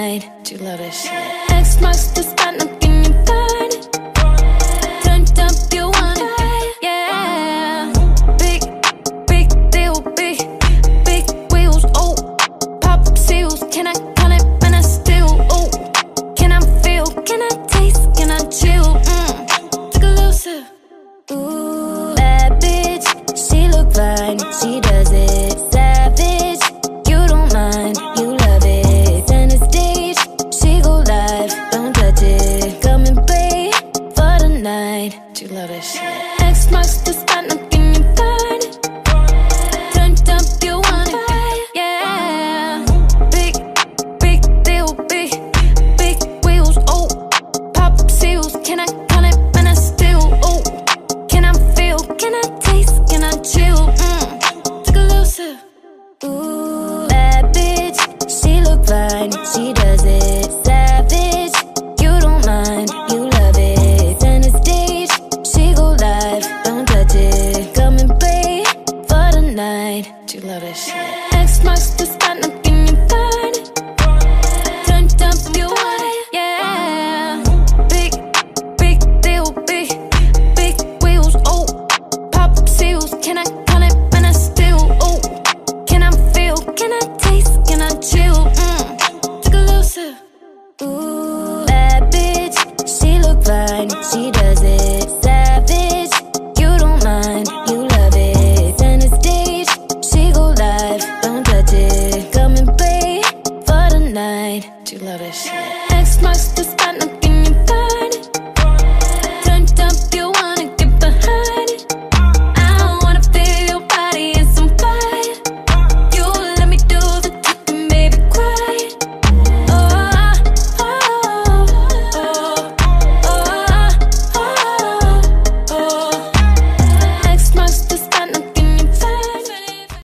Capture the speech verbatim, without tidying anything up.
night. Do you love this shit? X marks the spot, now can you find it? Turned up, you want it, yeah. Big, big deal, big, big wheels, oh. Pop seals, can I count it when I steal, oh. Can I feel, can I taste, can I chill, mm. Take a little sip. Ooh, bad bitch, she look fine, she does it. Savage, you don't mind, you love it. Center stage, she go live, don't touch it. Come and play for the night. Do you love this shit? X marks the spot, now can you find it? Turned up, you want it, yeah. Big, big deal, big, big wheels, oh. Pop seals, can I count it when I steal, oh. Can I feel, can I taste, can I chill, mm. Take a little sip. Ooh, bad bitch, she look fine, she does it. Savage, you don't mind, you love it. Center stage, she go live, don't touch it. Come and play for the night. Do you love this shit? X marks the spot, now can you find it? Turned up, you want it, yeah. Big, big deal, big, big wheels, oh. Pop seals, can I count it when I steal, oh. Can I feel, can I taste, can I chill, mm. Take a little sip. Ooh, bad bitch, she look fine, she does it. Savage, you don't mind, you love it. Center stage, she go live, don't touch it. Come and play for the night. Do you love this shit? X marks the spot, now can you find it? Turned up, you want it, yeah. Big, big deal, big, big wheels, oh. Pop seals, can I count it when I steal, oh. Can I feel, can I taste, can I chill, mm. Take a little sip. Ooh, bad bitch, she look fine, she does